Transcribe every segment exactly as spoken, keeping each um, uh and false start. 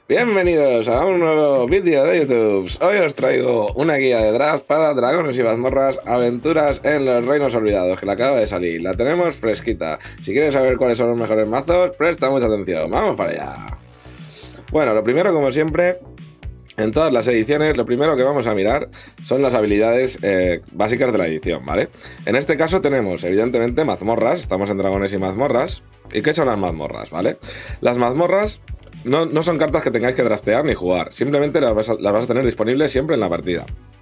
Bienvenidos a un nuevo vídeo de YouTube. Hoy os traigo una guía de draft para dragones y mazmorras, aventuras en los reinos olvidados, que la acaba de salir. La tenemos fresquita. Si quieres saber cuáles son los mejores mazos, presta mucha atención. Vamos para allá. Bueno, lo primero, como siempre, en todas las ediciones, lo primero que vamos a mirar son las habilidades eh, básicas de la edición, ¿vale? En este caso tenemos, evidentemente, mazmorras. Estamos en dragones y mazmorras. ¿Y qué son las mazmorras, vale? Las mazmorras No, no son cartas que tengáis que draftear ni jugar, simplemente las vas, a, las vas a tener disponibles siempre en la partida.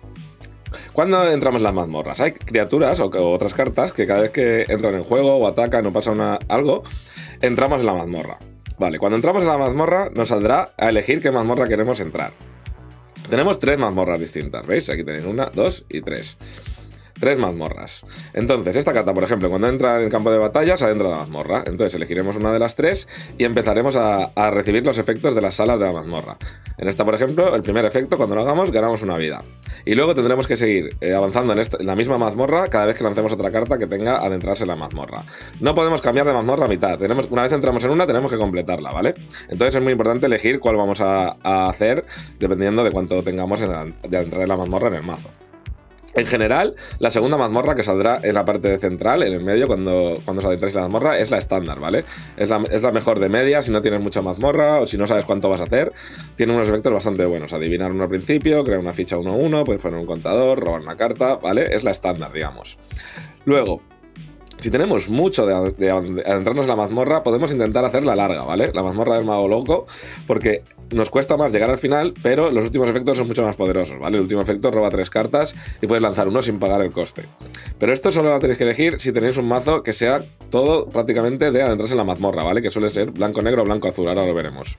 ¿Cuándo entramos en las mazmorras? Hay criaturas o, o otras cartas que cada vez que entran en juego o atacan o pasa una, algo, entramos en la mazmorra. Vale, cuando entramos en la mazmorra nos saldrá a elegir qué mazmorra queremos entrar. Tenemos tres mazmorras distintas, ¿veis? Aquí tenéis una, dos y tres. Tres mazmorras. Entonces, esta carta, por ejemplo, cuando entra en el campo de batalla, se adentra la mazmorra. Entonces elegiremos una de las tres y empezaremos a, a recibir los efectos de las salas de la mazmorra. En esta, por ejemplo, el primer efecto, cuando lo hagamos, ganamos una vida. Y luego tendremos que seguir eh, avanzando en, esta, en la misma mazmorra cada vez que lancemos otra carta que tenga adentrarse en la mazmorra. No podemos cambiar de mazmorra a mitad. Tenemos, una vez entramos en una, tenemos que completarla, ¿vale? Entonces es muy importante elegir cuál vamos a, a hacer dependiendo de cuánto tengamos en la, de entrar en la mazmorra en el mazo. En general, la segunda mazmorra que saldrá en la parte central, en el medio, cuando, cuando os adentráis en la mazmorra, es la estándar, ¿vale? Es la, es la mejor de media si no tienes mucha mazmorra o si no sabes cuánto vas a hacer. Tiene unos efectos bastante buenos. Adivinar uno al principio, crear una ficha uno uno, puedes poner un contador, robar una carta, ¿vale? Es la estándar, digamos. Luego, si tenemos mucho de, de, de adentrarnos en la mazmorra, podemos intentar hacerla larga, ¿vale? La mazmorra del mago loco, porque nos cuesta más llegar al final, pero los últimos efectos son mucho más poderosos, ¿vale? El último efecto roba tres cartas y puedes lanzar uno sin pagar el coste. Pero esto solo lo tenéis que elegir si tenéis un mazo que sea todo prácticamente de adentrarse en la mazmorra, ¿vale? Que suele ser blanco-negro o blanco-azul, ahora lo veremos.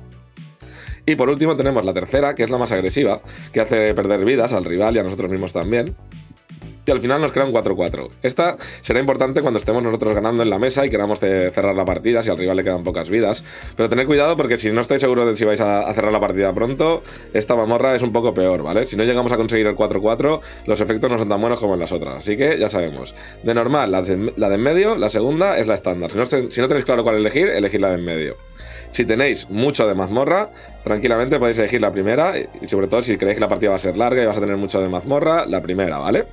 Y por último tenemos la tercera, que es la más agresiva, que hace perder vidas al rival y a nosotros mismos también. Y al final nos queda un cuatro cuatro. Esta será importante cuando estemos nosotros ganando en la mesa y queramos cerrar la partida, si al rival le quedan pocas vidas. Pero tened cuidado porque si no estáis seguros de si vais a cerrar la partida pronto, esta mazmorra es un poco peor, ¿vale? Si no llegamos a conseguir el cuatro cuatro, los efectos no son tan buenos como en las otras. Así que ya sabemos. De normal, la de, la de en medio, la segunda es la estándar. Si no, si no tenéis claro cuál elegir, elegid la de en medio. Si tenéis mucho de mazmorra, tranquilamente podéis elegir la primera. Y sobre todo si creéis que la partida va a ser larga y vas a tener mucho de mazmorra, la primera, ¿vale?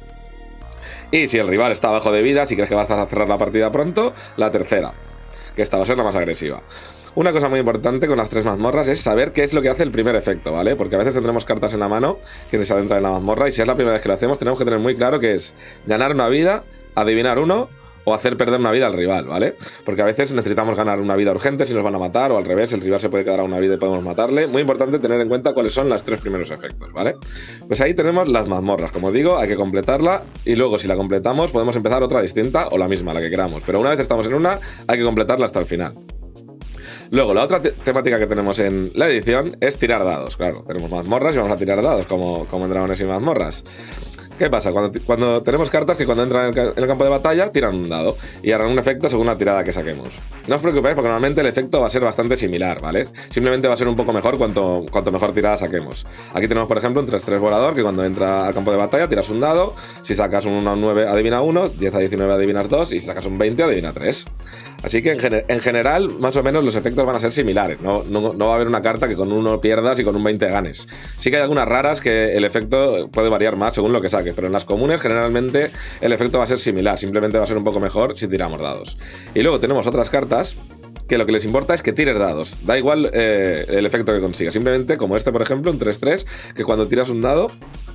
Y si el rival está abajo de vida, si crees que vas a cerrar la partida pronto, la tercera, que esta va a ser la más agresiva. Una cosa muy importante con las tres mazmorras es saber qué es lo que hace el primer efecto, ¿vale? Porque a veces tendremos cartas en la mano que se adentran en la mazmorra y si es la primera vez que lo hacemos tenemos que tener muy claro que es ganar una vida, adivinar uno o hacer perder una vida al rival, ¿vale? Porque a veces necesitamos ganar una vida urgente si nos van a matar, o al revés, el rival se puede quedar a una vida y podemos matarle. Muy importante tener en cuenta cuáles son los tres primeros efectos, ¿vale? Pues ahí tenemos las mazmorras, como digo, hay que completarla y luego si la completamos podemos empezar otra distinta o la misma, la que queramos. Pero una vez estamos en una, hay que completarla hasta el final. Luego, la otra te temática que tenemos en la edición es tirar dados. Claro, tenemos mazmorras y vamos a tirar dados, como, como en dragones y mazmorras. ¿Qué pasa? Cuando, cuando tenemos cartas que cuando entran en el, en el campo de batalla tiran un dado y harán un efecto según la tirada que saquemos. No os preocupéis porque normalmente el efecto va a ser bastante similar, ¿vale? Simplemente va a ser un poco mejor cuanto, cuanto mejor tirada saquemos. Aquí tenemos, por ejemplo, un tres tres volador que cuando entra al campo de batalla tiras un dado. Si sacas un uno a nueve adivina uno, diez a diecinueve adivinas dos y si sacas un veinte adivina tres. Así que en, gener en general, más o menos, los efectos van a ser similares. No, no, no va a haber una carta que con uno pierdas y con un veinte ganes. Sí que hay algunas raras que el efecto puede variar más según lo que saques, pero en las comunes generalmente el efecto va a ser similar. Simplemente va a ser un poco mejor si tiramos dados. Y luego tenemos otras cartas que lo que les importa es que tires dados. Da igual eh, el efecto que consigas. Simplemente, como este, por ejemplo, un tres tres, que cuando tiras un dado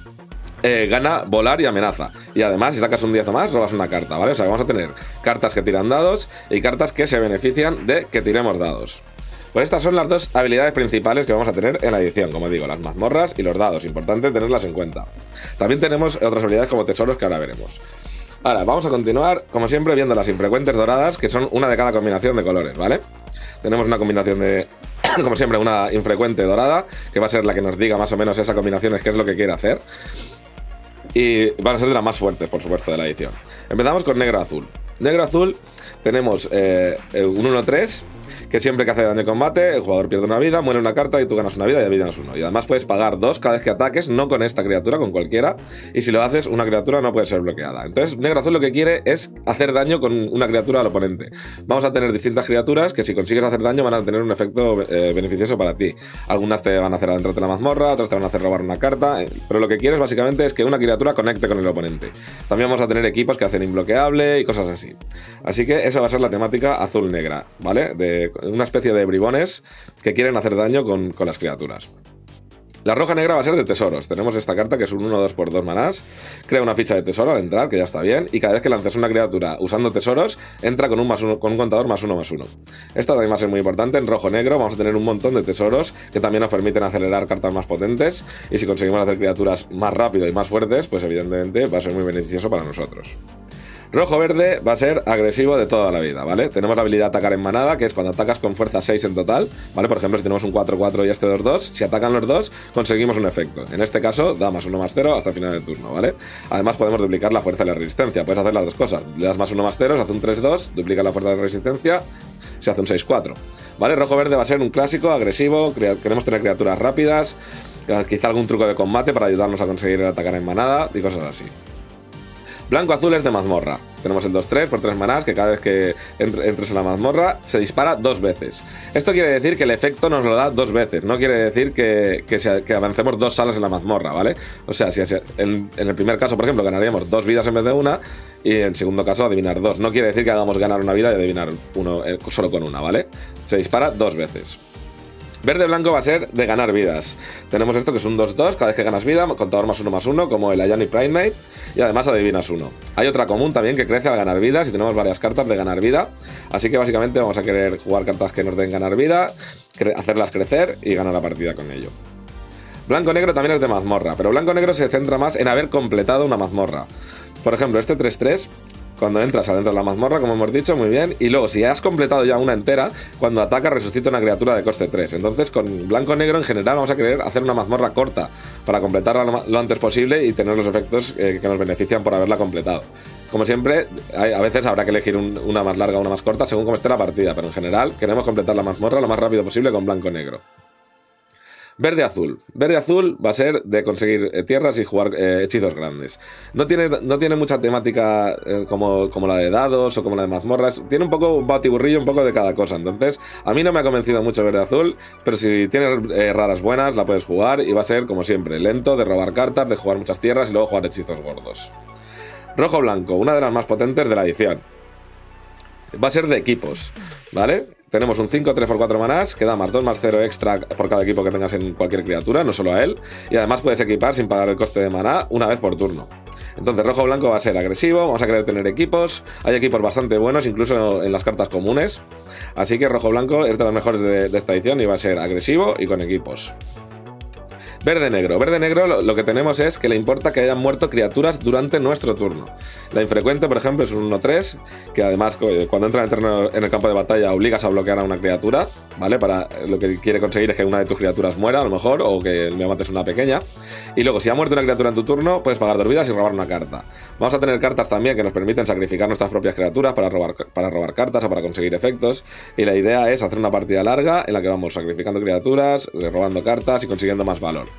Eh, gana volar y amenaza. Y además, si sacas un diez o más, robas una carta, ¿vale? O sea, que vamos a tener cartas que tiran dados y cartas que se benefician de que tiremos dados. Pues estas son las dos habilidades principales que vamos a tener en la edición, como digo, las mazmorras y los dados. Importante tenerlas en cuenta. También tenemos otras habilidades como tesoros que ahora veremos. Ahora, vamos a continuar, como siempre, viendo las infrecuentes doradas, que son una de cada combinación de colores, ¿vale? Tenemos una combinación de... como siempre, una infrecuente dorada, que va a ser la que nos diga más o menos esa combinación es qué es lo que quiere hacer. Y van a ser de las más fuertes, por supuesto, de la edición. Empezamos con negro-azul. Negro-azul tenemos eh, un uno tres que siempre que hace daño en combate, el jugador pierde una vida, muere una carta y tú ganas una vida y adivinas uno. Y además puedes pagar dos cada vez que ataques, no con esta criatura, con cualquiera. Y si lo haces, una criatura no puede ser bloqueada. Entonces, negro azul lo que quiere es hacer daño con una criatura al oponente. Vamos a tener distintas criaturas que si consigues hacer daño van a tener un efecto eh, beneficioso para ti. Algunas te van a hacer adentrarte la mazmorra, otras te van a hacer robar una carta. Eh, pero lo que quieres básicamente es que una criatura conecte con el oponente. También vamos a tener equipos que hacen imbloqueable y cosas así. Así que esa va a ser la temática azul-negra, ¿vale? De una especie de bribones que quieren hacer daño con, con las criaturas. La roja negra va a ser de tesoros. Tenemos esta carta que es un uno dos por dos manás. Crea una ficha de tesoro al entrar, que ya está bien. Y cada vez que lances una criatura usando tesoros, entra con un, más uno, con un contador más uno más uno. Esta también va a ser muy importante. En rojo negro vamos a tener un montón de tesoros que también nos permiten acelerar cartas más potentes. Y si conseguimos hacer criaturas más rápido y más fuertes, pues evidentemente va a ser muy beneficioso para nosotros. Rojo-verde va a ser agresivo de toda la vida, ¿vale? Tenemos la habilidad de atacar en manada, que es cuando atacas con fuerza seis en total, ¿vale? Por ejemplo, si tenemos un cuatro cuatro y este dos dos, si atacan los dos, conseguimos un efecto. En este caso, da más uno más cero hasta el final del turno, ¿vale? Además, podemos duplicar la fuerza y la resistencia. Puedes hacer las dos cosas. Le das más uno más cero, se hace un tres dos, duplica la fuerza y la resistencia, se hace un seis cuatro, ¿vale? Rojo-verde va a ser un clásico, agresivo, queremos tener criaturas rápidas, quizá algún truco de combate para ayudarnos a conseguir atacar en manada y cosas así. Blanco-azul es de mazmorra. Tenemos el dos tres por tres manás, que cada vez que entre, entres en la mazmorra se dispara dos veces. Esto quiere decir que el efecto nos lo da dos veces. No quiere decir que, que, se, que avancemos dos salas en la mazmorra, ¿vale? O sea, si en, en el primer caso, por ejemplo, ganaríamos dos vidas en vez de una, y en el segundo caso adivinar dos. No quiere decir que hagamos ganar una vida y adivinar uno eh, solo con una, ¿vale? Se dispara dos veces. Verde-blanco va a ser de ganar vidas. Tenemos esto que es un dos dos, cada vez que ganas vida, contador más uno más uno, como el Ayani Primate, y además adivinas uno. Hay otra común también que crece al ganar vidas, y tenemos varias cartas de ganar vida, así que básicamente vamos a querer jugar cartas que nos den ganar vida, hacerlas crecer y ganar la partida con ello. Blanco-negro también es de mazmorra, pero blanco-negro se centra más en haber completado una mazmorra. Por ejemplo, este tres tres... cuando entras adentro de la mazmorra, como hemos dicho, muy bien. Y luego, si has completado ya una entera, cuando ataca resucita una criatura de coste tres. Entonces, con blanco-negro en general vamos a querer hacer una mazmorra corta para completarla lo antes posible y tener los efectos eh, que nos benefician por haberla completado. Como siempre, hay, a veces habrá que elegir un, una más larga o una más corta según cómo esté la partida, pero en general queremos completar la mazmorra lo más rápido posible con blanco-negro. Verde-azul. Verde-azul va a ser de conseguir eh, tierras y jugar eh, hechizos grandes. No tiene, no tiene mucha temática eh, como, como la de dados o como la de mazmorras. Tiene un poco un batiburrillo, un poco de cada cosa. Entonces, a mí no me ha convencido mucho Verde-azul, pero si tienes eh, raras buenas, la puedes jugar y va a ser, como siempre, lento, de robar cartas, de jugar muchas tierras y luego jugar hechizos gordos. Rojo-blanco, una de las más potentes de la edición. Va a ser de equipos, ¿vale? Tenemos un cinco tres por cuatro manás, que da más dos más cero extra por cada equipo que tengas en cualquier criatura, no solo a él. Y además puedes equipar sin pagar el coste de maná una vez por turno. Entonces rojo-blanco va a ser agresivo, vamos a querer tener equipos. Hay equipos bastante buenos, incluso en las cartas comunes. Así que rojo-blanco es de los mejores de, de esta edición y va a ser agresivo y con equipos. Verde-negro. Verde-negro lo, lo que tenemos es que le importa que hayan muerto criaturas durante nuestro turno. La infrecuente, por ejemplo, es un uno tres, que además cuando entra en el, terreno, en el campo de batalla obligas a bloquear a una criatura, ¿vale? Para lo que quiere conseguir es que una de tus criaturas muera, a lo mejor, o que me mates una pequeña. Y luego, si ha muerto una criatura en tu turno, puedes pagar dos vidas y robar una carta. Vamos a tener cartas también que nos permiten sacrificar nuestras propias criaturas para robar, para robar cartas o para conseguir efectos. Y la idea es hacer una partida larga en la que vamos sacrificando criaturas, robando cartas y consiguiendo más valor.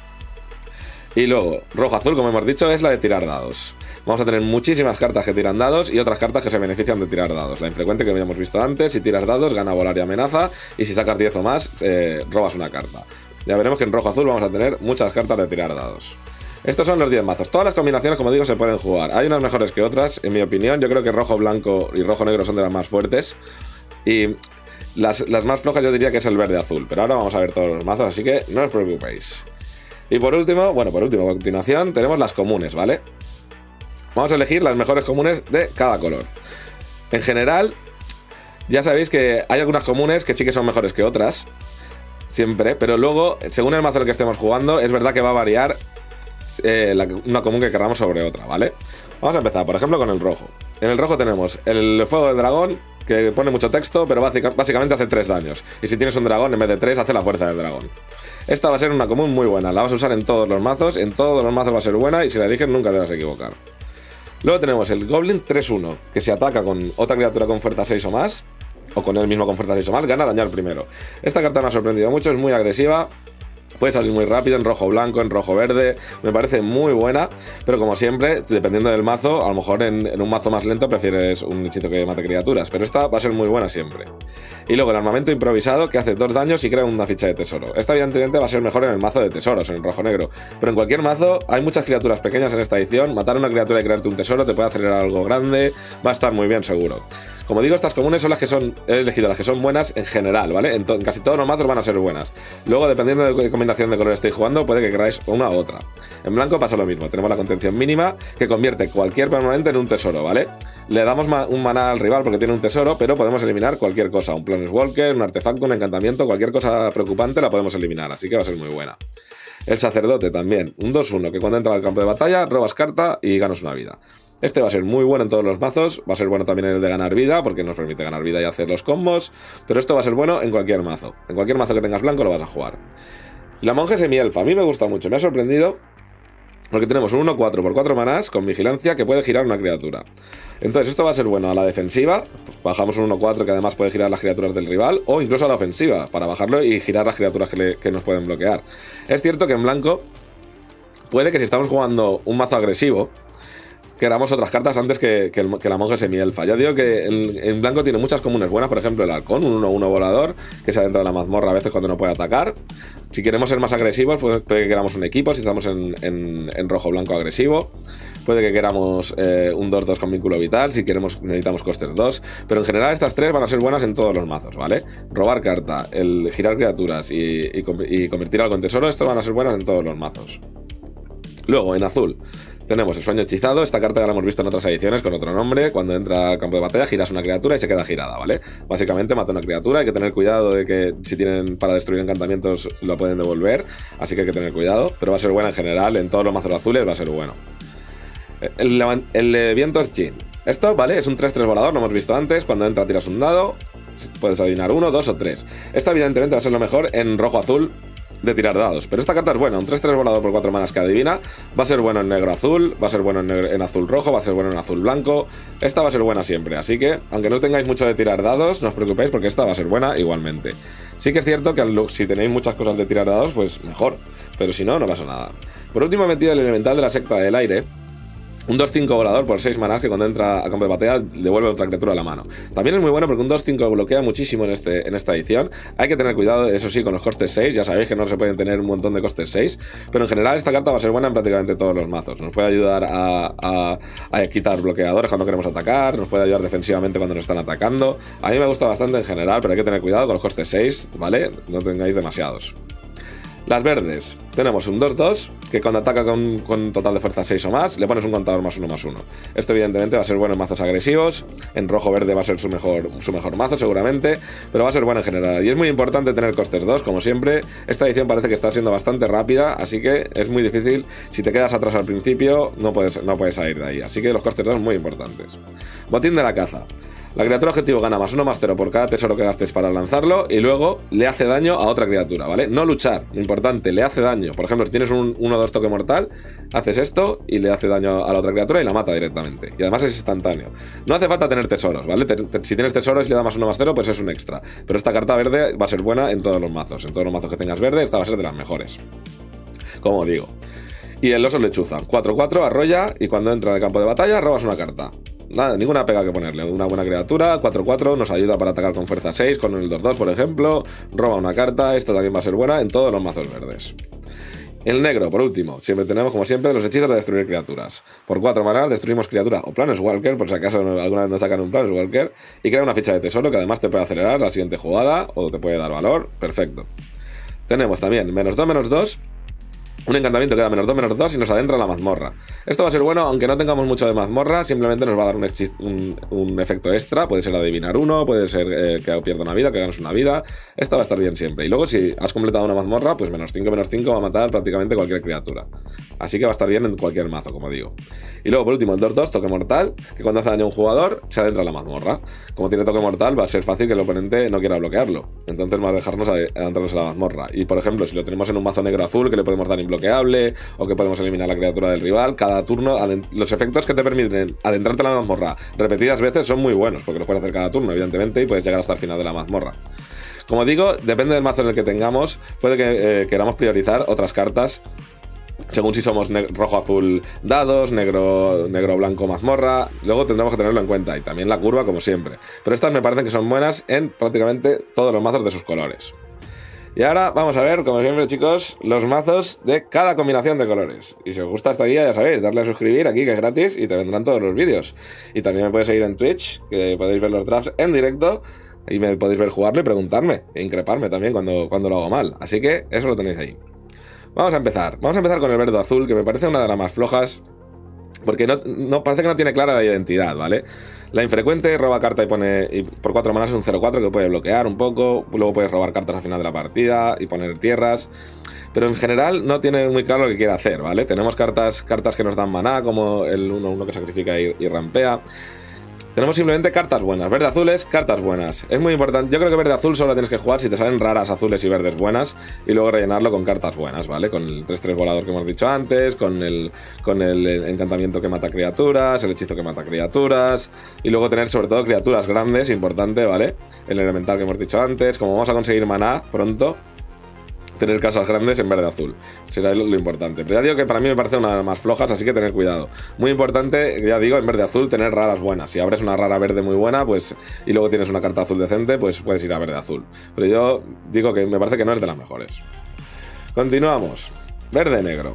Y luego, rojo-azul, como hemos dicho, es la de tirar dados. Vamos a tener muchísimas cartas que tiran dados y otras cartas que se benefician de tirar dados. La infrecuente que habíamos visto antes, si tiras dados, gana volar y amenaza. Y si sacas diez o más, eh, robas una carta. Ya veremos que en rojo-azul vamos a tener muchas cartas de tirar dados. Estos son los diez mazos. Todas las combinaciones, como digo, se pueden jugar. Hay unas mejores que otras, en mi opinión. Yo creo que rojo-blanco y rojo-negro son de las más fuertes. Y las, las más flojas yo diría que es el verde-azul. Pero ahora vamos a ver todos los mazos, así que no os preocupéis. Y por último, bueno, por último, a continuación tenemos las comunes, ¿vale? Vamos a elegir las mejores comunes de cada color. En general, ya sabéis que hay algunas comunes que sí que son mejores que otras, siempre, pero luego, según el mazo en el que estemos jugando, es verdad que va a variar eh, la, una común que queramos sobre otra, ¿vale? Vamos a empezar, por ejemplo, con el rojo. En el rojo tenemos el fuego del dragón, que pone mucho texto, pero básicamente hace tres daños. Y si tienes un dragón, en vez de tres, hace la fuerza del dragón. Esta va a ser una común muy buena, la vas a usar en todos los mazos, en todos los mazos va a ser buena y si la eliges nunca te vas a equivocar. Luego tenemos el Goblin tres uno, que se ataca con otra criatura con fuerza seis o más, o con él mismo con fuerza seis o más, gana daño al primero. Esta carta me ha sorprendido mucho, es muy agresiva. Puede salir muy rápido en rojo blanco, en rojo verde, me parece muy buena, pero como siempre, dependiendo del mazo, a lo mejor en, en un mazo más lento prefieres un hechizo que mate criaturas, pero esta va a ser muy buena siempre. Y luego el armamento improvisado, que hace dos daños y crea una ficha de tesoro. Esta evidentemente va a ser mejor en el mazo de tesoros, en el rojo negro, pero en cualquier mazo hay muchas criaturas pequeñas en esta edición, matar a una criatura y crearte un tesoro te puede acelerar algo grande, va a estar muy bien seguro. Como digo, estas comunes son las que son, he elegido las que son buenas en general, ¿vale? En, en casi todos los mazos van a ser buenas. Luego, dependiendo de qué combinación de colores estéis jugando, puede que queráis una u otra. En blanco pasa lo mismo, tenemos la contención mínima, que convierte cualquier permanente en un tesoro, ¿vale? Le damos ma un maná al rival porque tiene un tesoro, pero podemos eliminar cualquier cosa, un Planeswalker, un artefacto, un encantamiento, cualquier cosa preocupante la podemos eliminar, así que va a ser muy buena. El sacerdote también, un dos uno, que cuando entra al campo de batalla, robas carta y ganas una vida. Este va a ser muy bueno en todos los mazos, va a ser bueno también en el de ganar vida, porque nos permite ganar vida y hacer los combos, pero esto va a ser bueno en cualquier mazo. En cualquier mazo que tengas blanco lo vas a jugar. La monje semielfa, a mí me gusta mucho, me ha sorprendido, porque tenemos un uno cuatro por cuatro manás con vigilancia que puede girar una criatura. Entonces esto va a ser bueno a la defensiva, bajamos un uno cuatro que además puede girar las criaturas del rival, o incluso a la ofensiva, para bajarlo y girar las criaturas que, le, que nos pueden bloquear. Es cierto que en blanco puede que si estamos jugando un mazo agresivo, queramos otras cartas antes que, que, el, que la monja semielfa. Ya digo que en, en blanco tiene muchas comunes buenas, por ejemplo el halcón, un uno uno volador, que se adentra en la mazmorra a veces cuando no puede atacar. Si queremos ser más agresivos, puede, puede que queramos un equipo, si estamos en, en, en rojo blanco agresivo. Puede que queramos eh, un dos dos con vínculo vital, si queremos necesitamos costes dos. Pero en general estas tres van a ser buenas en todos los mazos, ¿vale? Robar carta, el girar criaturas y, y, y convertir algo en tesoro, estas van a ser buenas en todos los mazos. Luego, en azul, tenemos el sueño hechizado. Esta carta ya la hemos visto en otras ediciones con otro nombre. Cuando entra al campo de batalla giras una criatura y se queda girada, ¿vale? Básicamente mata una criatura, hay que tener cuidado de que si tienen para destruir encantamientos lo pueden devolver, así que hay que tener cuidado, pero va a ser buena en general, en todos los mazos azules va a ser bueno. El, el, el de vientos Jin. Esto, ¿vale? Es un tres tres volador, lo hemos visto antes. Cuando entra tiras un dado, puedes adivinar uno, dos o tres. Esta evidentemente va a ser lo mejor en rojo-azul de tirar dados, pero esta carta es buena, un tres tres volador por cuatro manas que adivina, va a ser bueno en negro-azul, va a ser bueno en, negro, en azul-rojo, va a ser bueno en azul-blanco, esta va a ser buena siempre, así que, aunque no tengáis mucho de tirar dados, no os preocupéis porque esta va a ser buena igualmente. Sí que es cierto que si tenéis muchas cosas de tirar dados, pues mejor, pero si no, no pasa nada. Por último he metido el elemental de la secta del aire, un dos cinco volador por seis manás que cuando entra a campo de batalla devuelve otra criatura a la mano. También es muy bueno porque un dos cinco bloquea muchísimo en, este, en esta edición. Hay que tener cuidado, eso sí, con los costes seis. Ya sabéis que no se pueden tener un montón de costes seis. Pero en general esta carta va a ser buena en prácticamente todos los mazos. Nos puede ayudar a, a, a quitar bloqueadores cuando queremos atacar. Nos puede ayudar defensivamente cuando nos están atacando. A mí me gusta bastante en general, pero hay que tener cuidado con los costes seis, ¿vale? No tengáis demasiados. Las verdes, tenemos un dos dos, que cuando ataca con, con total de fuerza seis o más, le pones un contador más uno más uno. Esto evidentemente va a ser bueno en mazos agresivos, en rojo-verde va a ser su mejor, su mejor mazo seguramente, pero va a ser bueno en general. Y es muy importante tener costes dos, como siempre. Esta edición parece que está siendo bastante rápida, así que es muy difícil, si te quedas atrás al principio, no puedes, no puedes salir de ahí. Así que los costes dos son muy importantes. Botín de la caza. La criatura objetivo gana más uno más cero por cada tesoro que gastes para lanzarlo y luego le hace daño a otra criatura, ¿vale? No luchar, importante, le hace daño. Por ejemplo, si tienes un uno dos toque mortal, haces esto y le hace daño a la otra criatura y la mata directamente. Y además es instantáneo. No hace falta tener tesoros, ¿vale? Te, te, si tienes tesoros y le da más uno más cero, pues es un extra. Pero esta carta verde va a ser buena en todos los mazos. En todos los mazos que tengas verde, esta va a ser de las mejores. Como digo. Y el oso lechuza. cuatro cuatro, arrolla y cuando entra en el campo de batalla robas una carta. Nada, ninguna pega que ponerle. Una buena criatura, cuatro cuatro, nos ayuda para atacar con fuerza seis, con el dos dos por ejemplo. Roba una carta, esta también va a ser buena en todos los mazos verdes. El negro, por último, siempre tenemos como siempre los hechizos de destruir criaturas. Por cuatro manas destruimos criaturas o Planeswalker, por si acaso alguna vez nos sacan un Planeswalker, y crea una ficha de tesoro que además te puede acelerar la siguiente jugada o te puede dar valor. Perfecto. Tenemos también menos dos, menos dos. Un encantamiento que da menos dos, menos dos y nos adentra en la mazmorra. Esto va a ser bueno, aunque no tengamos mucho de mazmorra, simplemente nos va a dar un, un, un efecto extra. Puede ser adivinar uno, puede ser eh, que pierda una vida, que ganes una vida. Esto va a estar bien siempre. Y luego si has completado una mazmorra, pues menos cinco, menos cinco va a matar prácticamente cualquier criatura. Así que va a estar bien en cualquier mazo, como digo. Y luego por último el dos dos, toque mortal, que cuando hace daño a un jugador, se adentra en la mazmorra. Como tiene toque mortal, va a ser fácil que el oponente no quiera bloquearlo. Entonces va a dejarnos adentrarnos en la mazmorra. Y por ejemplo, si lo tenemos en un mazo negro-azul, que le podemos dar inbloqueable, bloqueable o que podemos eliminar la criatura del rival. Cada turno, los efectos que te permiten adentrarte en la mazmorra repetidas veces son muy buenos, porque los puedes hacer cada turno, evidentemente, y puedes llegar hasta el final de la mazmorra. Como digo, depende del mazo en el que tengamos, puede que eh, queramos priorizar otras cartas según si somos rojo, azul, dados, negro, negro, blanco, mazmorra. Luego tendremos que tenerlo en cuenta, y también la curva, como siempre. Pero estas me parecen que son buenas en prácticamente todos los mazos de sus colores. Y ahora vamos a ver, como siempre, chicos, los mazos de cada combinación de colores. Y si os gusta esta guía, ya sabéis, darle a suscribir aquí, que es gratis, y te vendrán todos los vídeos. Y también me podéis seguir en Twitch, que podéis ver los drafts en directo, y me podéis ver jugarlo y preguntarme, e increparme también cuando, cuando lo hago mal. Así que eso lo tenéis ahí. Vamos a empezar. Vamos a empezar con el verde azul, que me parece una de las más flojas, porque no, no parece que no tiene clara la identidad, ¿vale? La infrecuente roba carta y pone y por cuatro manas es un cero cuatro que puede bloquear un poco. Luego puedes robar cartas al final de la partida y poner tierras. Pero en general no tiene muy claro lo que quiere hacer, ¿vale? Tenemos cartas, cartas que nos dan maná, como el uno uno que sacrifica y, y rampea. Tenemos simplemente cartas buenas. Verde azules, cartas buenas. Es muy importante. Yo creo que verde azul solo tienes que jugar si te salen raras azules y verdes buenas, y luego rellenarlo con cartas buenas, ¿vale? Con el tres tres volador que hemos dicho antes, con el, con el encantamiento que mata criaturas, el hechizo que mata criaturas, y luego tener sobre todo criaturas grandes, importante, ¿vale? El elemental que hemos dicho antes. Como vamos a conseguir maná pronto, tener casas grandes en verde azul será lo, lo importante. Pero ya digo que para mí me parece una de las más flojas, así que tener cuidado. Muy importante, ya digo, en verde azul tener raras buenas. Si abres una rara verde muy buena, pues y luego tienes una carta azul decente, pues puedes ir a verde azul. Pero yo digo que me parece que no es de las mejores. Continuamos. Verde negro.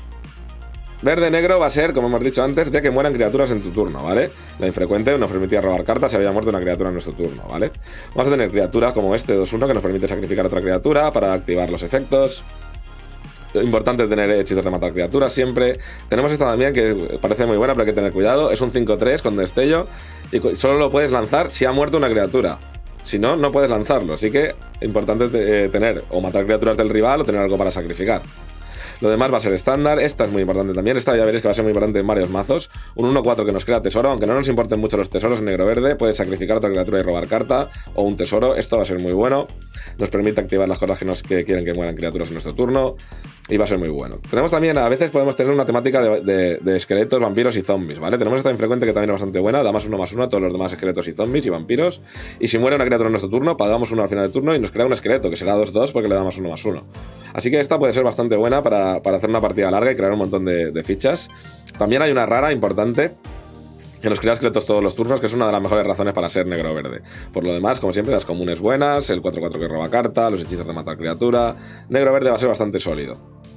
Verde negro va a ser, como hemos dicho antes, de que mueran criaturas en tu turno, ¿vale? La infrecuente nos permitía robar cartas si había muerto una criatura en nuestro turno, ¿vale? Vamos a tener criaturas como este dos uno que nos permite sacrificar otra criatura para activar los efectos. Importante tener hechizos de matar criaturas siempre. Tenemos esta también que parece muy buena, pero hay que tener cuidado. Es un cinco tres con destello y solo lo puedes lanzar si ha muerto una criatura. Si no, no puedes lanzarlo. Así que importante eh, tener o matar criaturas del rival o tener algo para sacrificar. Lo demás va a ser estándar. Esta es muy importante también. Esta ya veréis que va a ser muy importante en varios mazos. Un uno cuatro que nos crea tesoro. Aunque no nos importen mucho los tesoros en negro-verde, puedes sacrificar otra criatura y robar carta o un tesoro. Esto va a ser muy bueno. Nos permite activar las cosas que, nos, que quieren que mueran criaturas en nuestro turno. Y va a ser muy bueno. Tenemos también, a veces podemos tener una temática de, de, de esqueletos, vampiros y zombies, ¿vale? Tenemos esta infrecuente que también es bastante buena. Da más uno más uno a todos los demás esqueletos y zombies y vampiros. Y si muere una criatura en nuestro turno, pagamos uno al final del turno y nos crea un esqueleto, que será dos dos porque le da más uno más uno. Así que esta puede ser bastante buena para, para hacer una partida larga y crear un montón de, de fichas. También hay una rara importante que nos crea esqueletos todos los turnos, que es una de las mejores razones para ser negro o verde. Por lo demás, como siempre, las comunes buenas, el cuatro cuatro que roba carta, los hechizos de matar criatura. Negro o verde va a ser bastante sólido.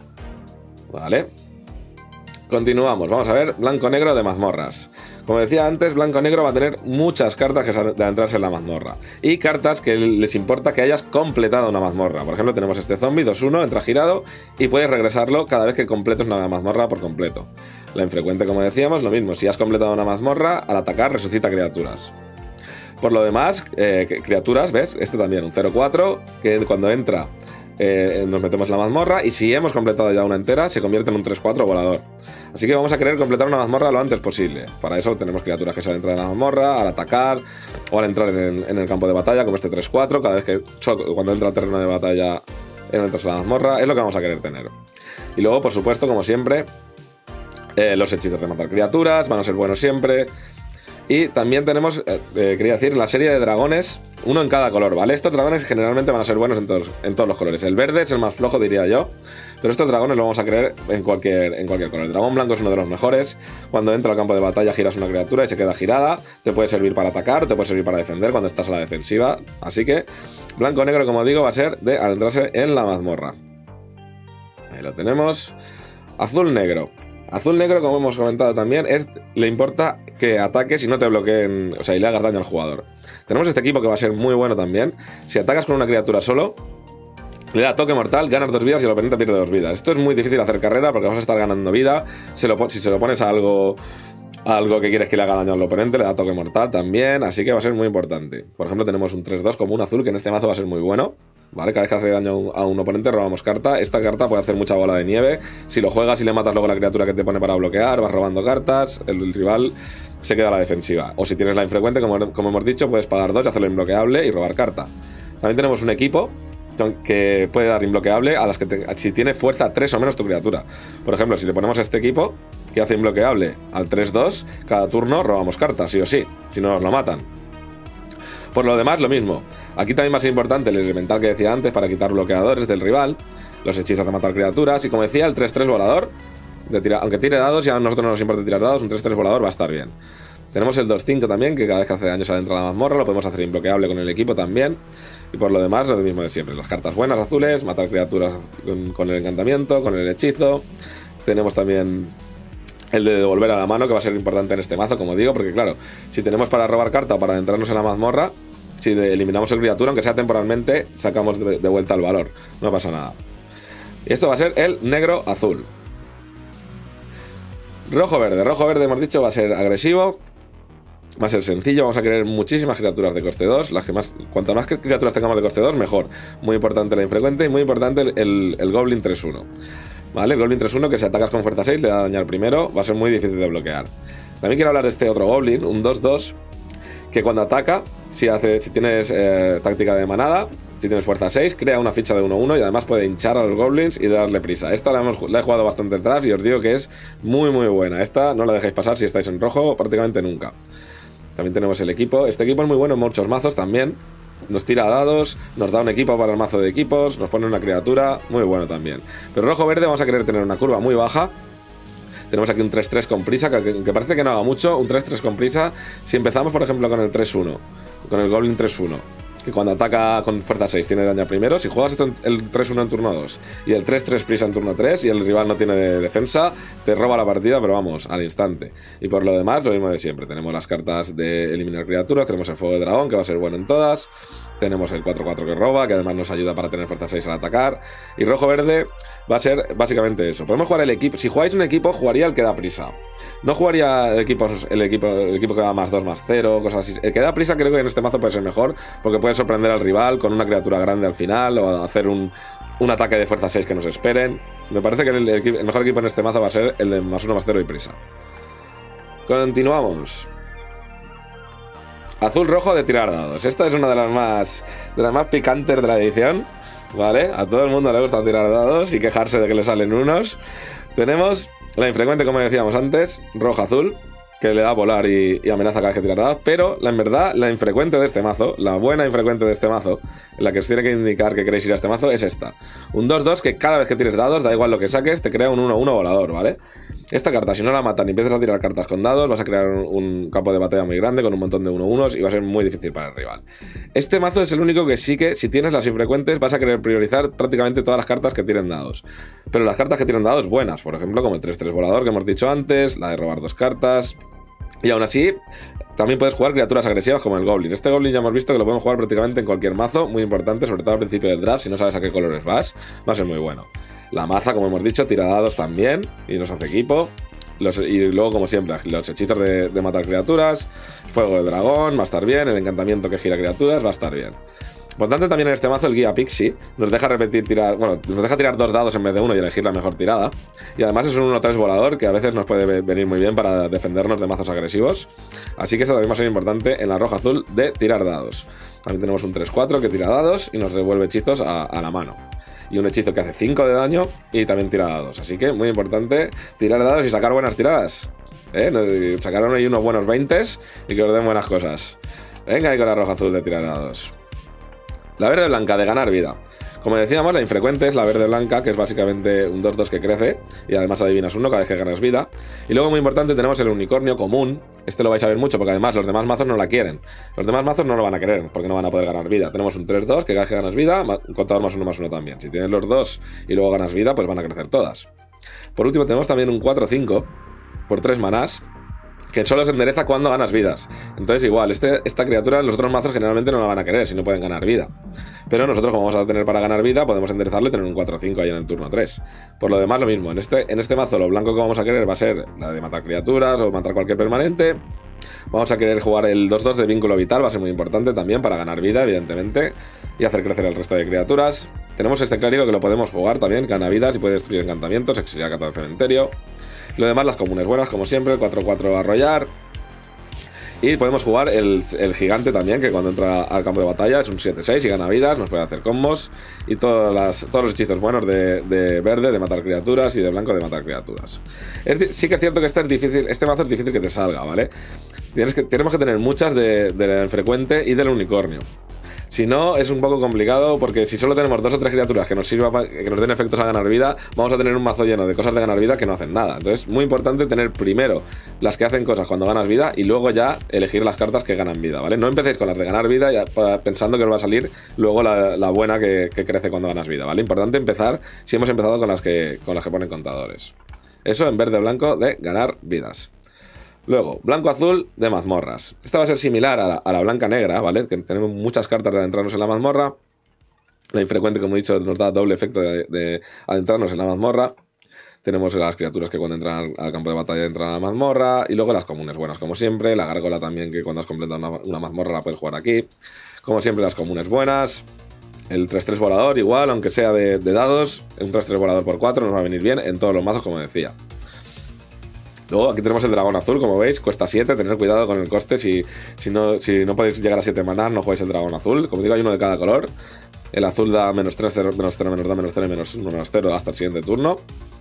Vale. Continuamos, vamos a ver blanco-negro de mazmorras. Como decía antes, blanco-negro va a tener muchas cartas que adentrarse en la mazmorra. Y cartas que les importa que hayas completado una mazmorra. Por ejemplo, tenemos este zombie dos uno, entra girado y puedes regresarlo cada vez que completes una mazmorra por completo. La infrecuente, como decíamos, lo mismo. Si has completado una mazmorra, al atacar resucita criaturas. Por lo demás, eh, criaturas, ¿ves? Este también, un cero cuatro, que cuando entra eh, nos metemos en la mazmorra, y si hemos completado ya una entera, se convierte en un tres cuatro volador. Así que vamos a querer completar una mazmorra lo antes posible. Para eso tenemos criaturas que se adentran en la mazmorra, al atacar o al entrar en el, en el campo de batalla, como este tres cuatro, cada vez que cuando entra al terreno de batalla entras en la mazmorra, es lo que vamos a querer tener. Y luego, por supuesto, como siempre, eh, los hechizos de matar criaturas van a ser buenos siempre. Y también tenemos, eh, eh, quería decir, la serie de dragones, uno en cada color, ¿vale? Estos dragones generalmente van a ser buenos en todos, en todos los colores. El verde es el más flojo, diría yo, pero estos dragones lo vamos a querer en cualquier, en cualquier color. El dragón blanco es uno de los mejores. Cuando entra al campo de batalla giras una criatura y se queda girada. Te puede servir para atacar, te puede servir para defender cuando estás a la defensiva. Así que blanco-negro, como digo, va a ser de adentrarse en la mazmorra. Ahí lo tenemos. Azul-negro. Azul-negro, como hemos comentado también, es, le importa que ataques y no te bloqueen, o sea, y le hagas daño al jugador. Tenemos este equipo que va a ser muy bueno también. Si atacas con una criatura solo, le da toque mortal, ganas dos vidas y el oponente pierde dos vidas. Esto es muy difícil hacer carrera porque vas a estar ganando vida. Se lo, si se lo pones a algo, a algo que quieres que le haga daño al oponente, le da toque mortal también, así que va a ser muy importante. Por ejemplo, tenemos un tres dos como un azul, que en este mazo va a ser muy bueno. ¿Vale? Cada vez que hace daño a un oponente robamos carta. Esta carta puede hacer mucha bola de nieve. Si lo juegas y le matas luego a la criatura que te pone para bloquear, vas robando cartas, el, el rival se queda a la defensiva. O si tienes la infrecuente, como, como hemos dicho, puedes pagar dos y hacerlo imbloqueable y robar carta. También tenemos un equipo que puede dar imbloqueable a las que te, si tiene fuerza tres o menos tu criatura. Por ejemplo, si le ponemos a este equipo que hace imbloqueable al tres dos, cada turno robamos cartas, sí o sí, si no nos lo matan. Por lo demás, lo mismo. Aquí también va a ser importante el elemental que decía antes para quitar bloqueadores del rival, los hechizos de matar criaturas y, como decía, el tres tres volador. De tirar, aunque tire dados, ya a nosotros no nos importa tirar dados, un tres tres volador va a estar bien. Tenemos el dos cinco también, que cada vez que hace daño se adentra a la mazmorra, lo podemos hacer imbloqueable con el equipo también. Y por lo demás, lo mismo de siempre. Las cartas buenas, azules, matar criaturas con, con el encantamiento, con el hechizo. Tenemos también el de devolver a la mano, que va a ser importante en este mazo, como digo, porque claro, si tenemos para robar carta o para adentrarnos en la mazmorra, si eliminamos el criatura, aunque sea temporalmente, sacamos de, de vuelta el valor. No pasa nada. Y esto va a ser el negro-azul. Rojo-verde. Rojo-verde, hemos dicho, va a ser agresivo. Va a ser sencillo, vamos a querer muchísimas criaturas de coste dos. Las que más, cuantas más criaturas tengamos de coste dos, mejor. Muy importante la infrecuente y muy importante el, el, el Goblin tres uno. ¿Vale? El Goblin tres uno, que si atacas con fuerza seis le da a dañar primero, va a ser muy difícil de bloquear. También quiero hablar de este otro Goblin, un dos dos, que cuando ataca, si, hace, si tienes eh, táctica de manada, si tienes fuerza seis, crea una ficha de uno uno y además puede hinchar a los Goblins y darle prisa. Esta la, hemos, la he jugado bastante el draft y os digo que es muy muy buena. Esta no la dejéis pasar si estáis en rojo prácticamente nunca. También tenemos el equipo. Este equipo es muy bueno en muchos mazos también. Nos tira dados, nos da un equipo para el mazo de equipos, nos pone una criatura, muy bueno también. Pero rojo-verde vamos a querer tener una curva muy baja. Tenemos aquí un tres tres con prisa, que, que parece que no haga mucho, un tres tres con prisa. Si empezamos, por ejemplo, con el tres uno, con el Goblin tres uno, que cuando ataca con fuerza seis tiene daño primero. Si juegas esto en, el tres uno en turno dos y el tres tres prisa en turno tres y el rival no tiene de defensa, te roba la partida, pero vamos, al instante. Y por lo demás, lo mismo de siempre. Tenemos las cartas de eliminar criaturas, tenemos el fuego de dragón, que va a ser bueno en todas. Tenemos el cuatro cuatro que roba, que además nos ayuda para tener fuerza seis al atacar. Y rojo-verde va a ser básicamente eso. Podemos jugar el equipo. Si jugáis un equipo, jugaría el que da prisa. No jugaría el equipo, el equipo, el equipo que da más dos, más cero, cosas así. El que da prisa creo que en este mazo puede ser mejor, porque puede sorprender al rival con una criatura grande al final, o hacer un, un ataque de fuerza seis que nos esperen. Me parece que el, el, el mejor equipo en este mazo va a ser el de más uno, más cero y prisa. Continuamos. Azul-rojo de tirar dados. Esta es una de las más de las más picantes de la edición, ¿vale? A todo el mundo le gusta tirar dados y quejarse de que le salen unos. Tenemos la infrecuente, como decíamos antes, rojo-azul, que le da a volar y, y amenaza cada vez que tira dados. Pero, la, en verdad, la infrecuente de este mazo, la buena infrecuente de este mazo, la que os tiene que indicar que queréis ir a este mazo, es esta. Un dos dos que cada vez que tires dados, da igual lo que saques, te crea un uno uno volador, ¿vale? Esta carta, si no la matan y empiezas a tirar cartas con dados, vas a crear un, un campo de batalla muy grande con un montón de uno unos y va a ser muy difícil para el rival. Este mazo es el único que sí que, si tienes las infrecuentes, vas a querer priorizar prácticamente todas las cartas que tienen dados. Pero las cartas que tienen dados buenas, por ejemplo, como el tres tres volador que hemos dicho antes, la de robar dos cartas. Y aún así, también puedes jugar criaturas agresivas como el Goblin. Este Goblin ya hemos visto que lo podemos jugar prácticamente en cualquier mazo, muy importante, sobre todo al principio del draft, si no sabes a qué colores vas, va a ser muy bueno. La maza, como hemos dicho, tira dados también y nos hace equipo. Los, y luego, como siempre, los hechizos de, de matar criaturas, fuego de dragón, va a estar bien, el encantamiento que gira criaturas, va a estar bien. Importante también en este mazo el guía Pixie, nos deja repetir tirar, bueno, nos deja tirar dos dados en vez de uno y elegir la mejor tirada. Y además es un uno tres volador que a veces nos puede venir muy bien para defendernos de mazos agresivos. Así que esto también va a ser importante en la roja azul de tirar dados. También tenemos un tres cuatro que tira dados y nos devuelve hechizos a, a la mano. Y un hechizo que hace cinco de daño y también tira dados. Así que muy importante tirar dados y sacar buenas tiradas. ¿Eh? Sacaron ahí unos buenos veinte y que os den buenas cosas. Venga ahí con la roja azul de tirar dados. La verde blanca de ganar vida. Como decíamos, la infrecuente es la verde blanca, que es básicamente un dos dos que crece y además adivinas uno cada vez que ganas vida. Y luego, muy importante, tenemos el unicornio común. Este lo vais a ver mucho porque además los demás mazos no la quieren. Los demás mazos no lo van a querer porque no van a poder ganar vida. Tenemos un tres dos que cada vez que ganas vida, un contador más uno más uno también. Si tienes los dos y luego ganas vida, pues van a crecer todas. Por último, tenemos también un cuatro cinco por tres manás, que solo se endereza cuando ganas vidas. Entonces igual, este, esta criatura los otros mazos generalmente no la van a querer si no pueden ganar vida. Pero nosotros, como vamos a tener para ganar vida, podemos enderezarlo y tener un cuatro cinco ahí en el turno tres. Por lo demás, lo mismo. En este, en este mazo lo blanco que vamos a querer va a ser la de matar criaturas o matar cualquier permanente. Vamos a querer jugar el dos dos de vínculo vital, va a ser muy importante también para ganar vida, evidentemente, y hacer crecer el resto de criaturas. Tenemos este clérigo que lo podemos jugar también, gana vidas y puede destruir encantamientos, exiliar carta del cementerio. Lo demás, las comunes buenas, como siempre, el cuatro cuatro arrollar. Y podemos jugar el, el gigante también, que cuando entra al campo de batalla es un siete seis y gana vidas, nos puede hacer combos. Y todas las, todos los hechizos buenos de, de verde, de matar criaturas, y de blanco, de matar criaturas. Es, sí que es cierto que este, es difícil, este mazo es difícil que te salga, ¿vale? Tienes que, tenemos que tener muchas de, del frecuente y del unicornio. Si no, es un poco complicado, porque si solo tenemos dos o tres criaturas que nos sirva para, que nos den efectos a ganar vida, vamos a tener un mazo lleno de cosas de ganar vida que no hacen nada. Entonces, muy importante tener primero las que hacen cosas cuando ganas vida y luego ya elegir las cartas que ganan vida, ¿vale? No empecéis con las de ganar vida ya, para, pensando que os va a salir luego la, la buena que, que crece cuando ganas vida, ¿vale? Importante empezar, si hemos empezado con las que, con las que ponen contadores. Eso en verde blanco de ganar vidas. Luego, blanco-azul de mazmorras. Esta va a ser similar a la, a la blanca-negra, ¿vale? Que tenemos muchas cartas de adentrarnos en la mazmorra. La infrecuente, como he dicho, nos da doble efecto de, de adentrarnos en la mazmorra. Tenemos las criaturas que cuando entran al, al campo de batalla entran a la mazmorra. Y luego las comunes buenas, como siempre. La gárgola también, que cuando has completado una, una mazmorra la puedes jugar aquí. Como siempre, las comunes buenas. El tres tres volador, igual, aunque sea de, de dados. Un tres tres volador por cuatro nos va a venir bien en todos los mazos, como decía. Luego aquí tenemos el dragón azul, como veis, cuesta siete, tener cuidado con el coste, si, si, no, si no podéis llegar a siete maná, no jugáis el dragón azul. Como digo, hay uno de cada color. El azul da menos tres, cero, menos cero, menos dos, menos cero, menos uno, menos cero hasta el siguiente turno.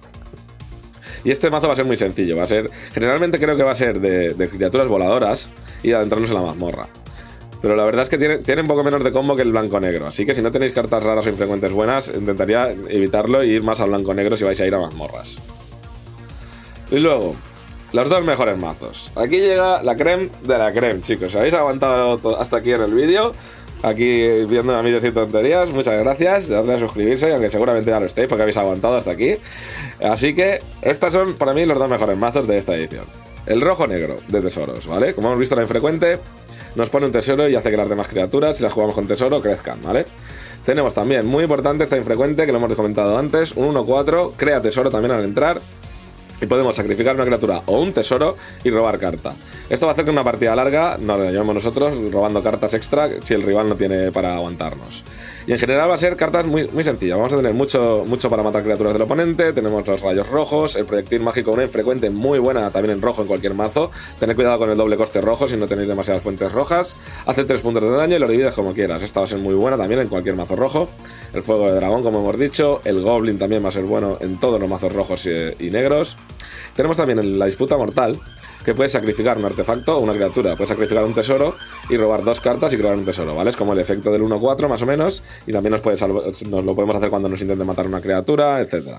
Y este mazo va a ser muy sencillo, va a ser, generalmente creo que va a ser de, de criaturas voladoras y de adentrarnos en la mazmorra. Pero la verdad es que tiene, tiene un poco menos de combo que el blanco-negro, así que si no tenéis cartas raras o infrecuentes buenas, intentaría evitarlo e ir más al blanco-negro si vais a ir a mazmorras. Y luego, los dos mejores mazos. Aquí llega la creme de la creme, chicos. ¿Habéis aguantado hasta aquí en el vídeo? Aquí viendo a mí decir tonterías. Muchas gracias. Dadle a suscribirse, aunque seguramente ya lo estéis porque habéis aguantado hasta aquí. Así que estos son para mí los dos mejores mazos de esta edición. El rojo-negro de tesoros, ¿vale? Como hemos visto, la infrecuente nos pone un tesoro y hace que las demás criaturas, si las jugamos con tesoro, crezcan, ¿vale? Tenemos también, muy importante, esta infrecuente, que lo hemos comentado antes, un uno cuatro, crea tesoro también al entrar. Y podemos sacrificar una criatura o un tesoro y robar carta. Esto va a hacer que una partida larga nos la llevemos nosotros robando cartas extra si el rival no tiene para aguantarnos. Y en general va a ser cartas muy, muy sencillas. Vamos a tener mucho, mucho para matar criaturas del oponente. Tenemos los rayos rojos, el proyectil mágico, una infrecuente muy buena también en rojo en cualquier mazo. Tened cuidado con el doble coste rojo si no tenéis demasiadas fuentes rojas. Hace tres puntos de daño y lo divides como quieras. Esta va a ser muy buena también en cualquier mazo rojo. El fuego de dragón, como hemos dicho. El goblin también va a ser bueno en todos los mazos rojos y, y negros. Tenemos también la disputa mortal, que puedes sacrificar un artefacto o una criatura. Puedes sacrificar un tesoro y robar dos cartas y crear un tesoro, ¿vale? Es como el efecto del uno cuatro más o menos. Y también nos, puede nos lo podemos hacer cuando nos intenten matar una criatura, etcétera.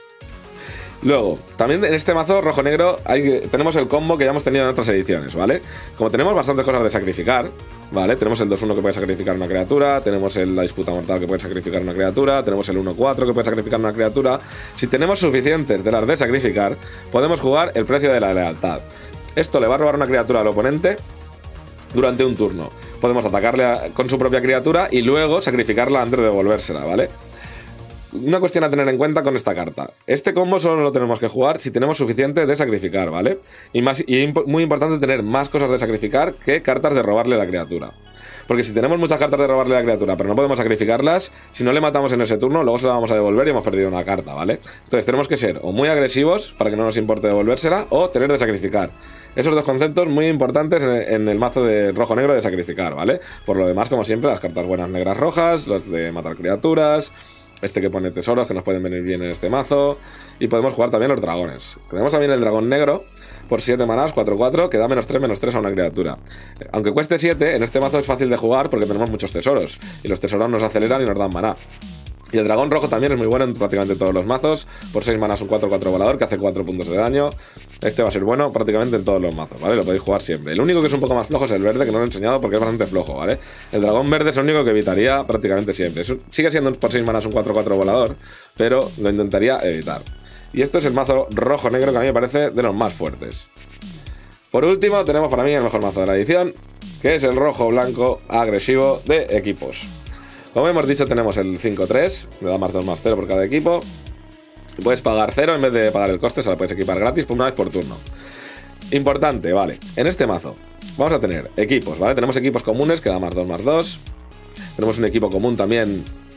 Luego, también en este mazo rojo-negro tenemos el combo que ya hemos tenido en otras ediciones, ¿vale? Como tenemos bastantes cosas de sacrificar, ¿vale? Tenemos el dos uno que puede sacrificar una criatura, tenemos el, la disputa mortal que puede sacrificar una criatura, tenemos el uno cuatro que puede sacrificar una criatura. Si tenemos suficientes de las de sacrificar, podemos jugar el precio de la lealtad. Esto le va a robar una criatura al oponente durante un turno. Podemos atacarle a, con su propia criatura y luego sacrificarla antes de devolvérsela, ¿vale? Una cuestión a tener en cuenta con esta carta. Este combo solo lo tenemos que jugar si tenemos suficiente de sacrificar, ¿vale? Y, más, y imp muy importante tener más cosas de sacrificar que cartas de robarle a la criatura. Porque si tenemos muchas cartas de robarle a la criatura, pero no podemos sacrificarlas, si no le matamos en ese turno, luego se la vamos a devolver y hemos perdido una carta, ¿vale? Entonces tenemos que ser o muy agresivos para que no nos importe devolvérsela, o tener de sacrificar. Esos dos conceptos muy importantes en el, en el mazo de rojo-negro de sacrificar, ¿vale? Por lo demás, como siempre, las cartas buenas, negras, rojas, los de matar criaturas, este que pone tesoros que nos pueden venir bien en este mazo, y podemos jugar también los dragones. Tenemos también el dragón negro por siete manás, cuatro cuatro, que da menos tres, menos tres a una criatura. Aunque cueste siete, en este mazo es fácil de jugar porque tenemos muchos tesoros, y los tesoros nos aceleran y nos dan maná. Y el dragón rojo también es muy bueno en prácticamente todos los mazos. Por seis manás un cuatro cuatro volador que hace cuatro puntos de daño. Este va a ser bueno prácticamente en todos los mazos, ¿vale? Lo podéis jugar siempre. El único que es un poco más flojo es el verde, que no lo he enseñado porque es bastante flojo, ¿vale? El dragón verde es el único que evitaría prácticamente siempre. Sigue siendo por seis manás un cuatro cuatro volador, pero lo intentaría evitar. Y este es el mazo rojo-negro que a mí me parece de los más fuertes. Por último, tenemos para mí el mejor mazo de la edición, que es el rojo-blanco agresivo de equipos. Como hemos dicho, tenemos el cinco tres, le da más dos más cero por cada equipo. Puedes pagar cero en vez de pagar el coste, se la puedes equipar gratis por una vez por turno. Importante, vale, en este mazo vamos a tener equipos, ¿vale? Tenemos equipos comunes que da más dos más dos. Tenemos un equipo común también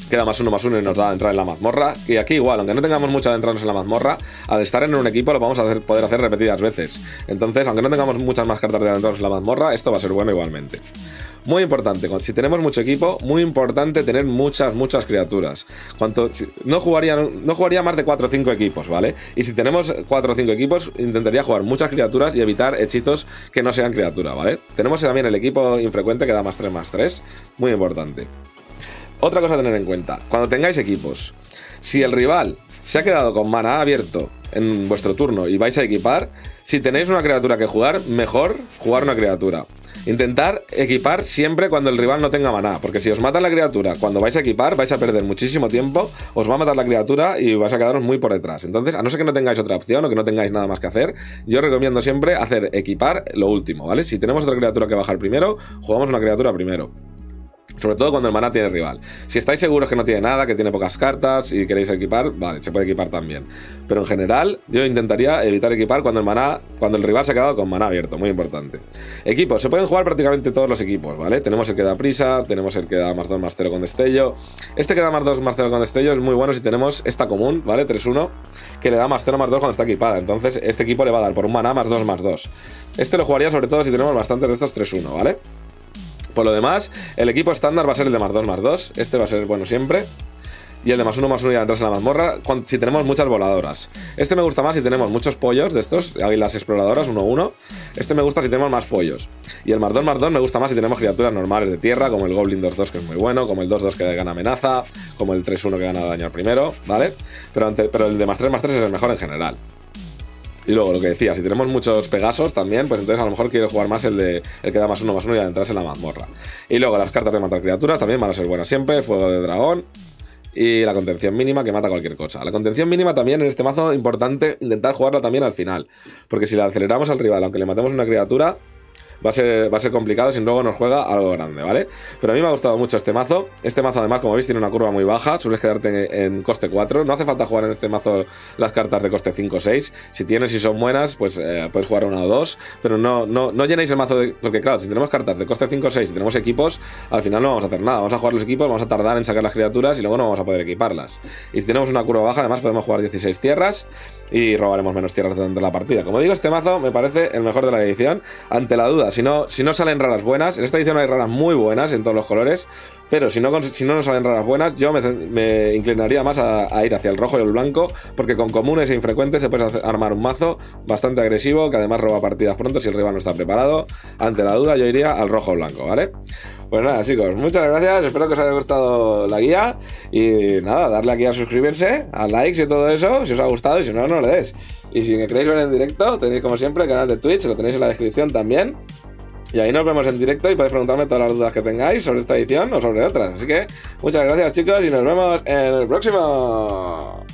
queda más uno más uno y nos da a entrar en la mazmorra. Y aquí igual, aunque no tengamos mucho de entrarnos en la mazmorra, al estar en un equipo lo vamos a hacer, poder hacer repetidas veces. Entonces, aunque no tengamos muchas más cartas de adentrarnos en la mazmorra, esto va a ser bueno igualmente. Muy importante, si tenemos mucho equipo, muy importante tener muchas, muchas criaturas. Cuanto, no, jugaría, no jugaría más de cuatro o cinco equipos, ¿vale? Y si tenemos cuatro o cinco equipos, intentaría jugar muchas criaturas y evitar hechizos que no sean criatura, ¿vale? Tenemos también el equipo infrecuente que da más tres más tres, muy importante. Otra cosa a tener en cuenta, cuando tengáis equipos, si el rival se ha quedado con mana abierto en vuestro turno y vais a equipar, si tenéis una criatura que jugar, mejor jugar una criatura. Intentar equipar siempre cuando el rival no tenga maná, porque si os mata la criatura cuando vais a equipar, vais a perder muchísimo tiempo, os va a matar la criatura y vais a quedaros muy por detrás. Entonces, a no ser que no tengáis otra opción o que no tengáis nada más que hacer, yo recomiendo siempre hacer equipar lo último, ¿vale? Si tenemos otra criatura que bajar primero, jugamos una criatura primero. Sobre todo cuando el maná tiene rival. Si estáis seguros que no tiene nada, que tiene pocas cartas y queréis equipar, vale, se puede equipar también. Pero en general, yo intentaría evitar equipar cuando el maná, cuando el rival se ha quedado con maná abierto, muy importante. Equipos, se pueden jugar prácticamente todos los equipos, ¿vale? Tenemos el que da prisa, tenemos el que da más dos más cero con destello. Este que da más dos más cero con destello es muy bueno si tenemos esta común, ¿vale? tres uno, que le da más cero más dos cuando está equipada. Entonces, este equipo le va a dar por un maná más dos más dos. Este lo jugaría sobre todo si tenemos bastantes de estos tres uno, ¿vale? Por lo demás, el equipo estándar va a ser el de más dos más dos. Este va a ser bueno siempre. Y el de más uno más uno ya entras en la mazmorra si tenemos muchas voladoras. Este me gusta más si tenemos muchos pollos de estos, águilas exploradoras uno uno. Este me gusta si tenemos más pollos. Y el más dos más dos me gusta más si tenemos criaturas normales de tierra, como el Goblin dos dos que es muy bueno, como el dos dos que gana amenaza, como el tres uno que gana daño al primero, ¿vale? Pero, ante, pero el de más tres más tres es el mejor en general. Y luego lo que decía, si tenemos muchos Pegasos también, pues entonces a lo mejor quiero jugar más el de el que da más uno más uno y adentrarse en la mazmorra. Y luego las cartas de matar criaturas también van a ser buenas siempre, fuego de dragón y la contención mínima que mata cualquier cosa. La contención mínima también en este mazo importante intentar jugarla también al final, porque si la aceleramos al rival, aunque le matemos una criatura, va a ser, va a ser complicado si luego nos juega algo grande, ¿vale? Pero a mí me ha gustado mucho este mazo. Este mazo además, como veis, tiene una curva muy baja. Sueles quedarte en, en coste cuatro. No hace falta jugar en este mazo las cartas de coste cinco o seis. Si tienes y son buenas, pues eh, puedes jugar una o dos. Pero no, no, no llenéis el mazo de... Porque claro, si tenemos cartas de coste cinco o seis y tenemos equipos, al final no vamos a hacer nada. Vamos a jugar los equipos, vamos a tardar en sacar las criaturas y luego no vamos a poder equiparlas. Y si tenemos una curva baja, además podemos jugar dieciséis tierras y robaremos menos tierras durante la partida. Como digo, este mazo me parece el mejor de la edición. Ante la duda, si no, si no sale raras buenas, en esta edición hay raras muy buenas en todos los colores, pero si no, si no nos salen raras buenas, yo me, me inclinaría más a, a ir hacia el rojo y el blanco, porque con comunes e infrecuentes se puede hacer, armar un mazo bastante agresivo, que además roba partidas pronto si el rival no está preparado. Ante la duda yo iría al rojo o blanco, ¿vale? Pues nada, chicos, muchas gracias, espero que os haya gustado la guía y nada, darle aquí a suscribirse, a likes y todo eso, si os ha gustado, y si no, no le des. Y si me queréis ver en directo, tenéis como siempre el canal de Twitch, lo tenéis en la descripción también. Y ahí nos vemos en directo y podéis preguntarme todas las dudas que tengáis sobre esta edición o sobre otras. Así que muchas gracias, chicos, y nos vemos en el próximo.